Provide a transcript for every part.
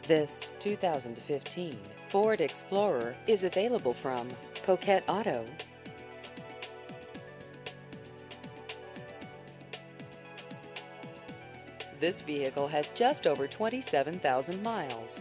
This 2015 Ford Explorer is available from Poquet Auto. This vehicle has just over 27,000 miles.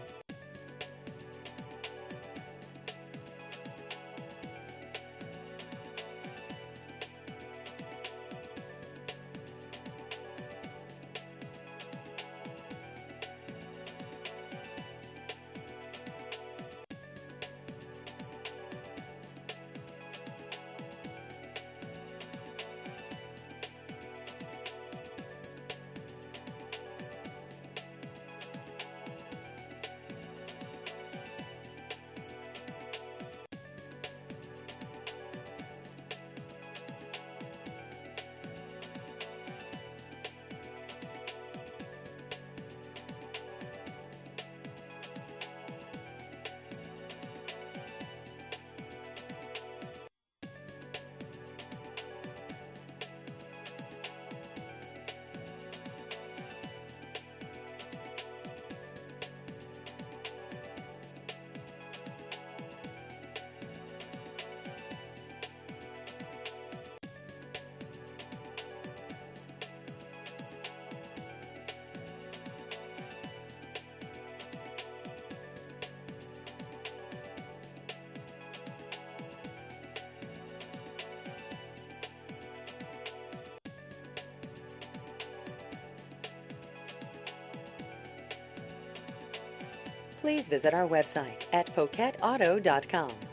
Please visit our website at poquetauto.com.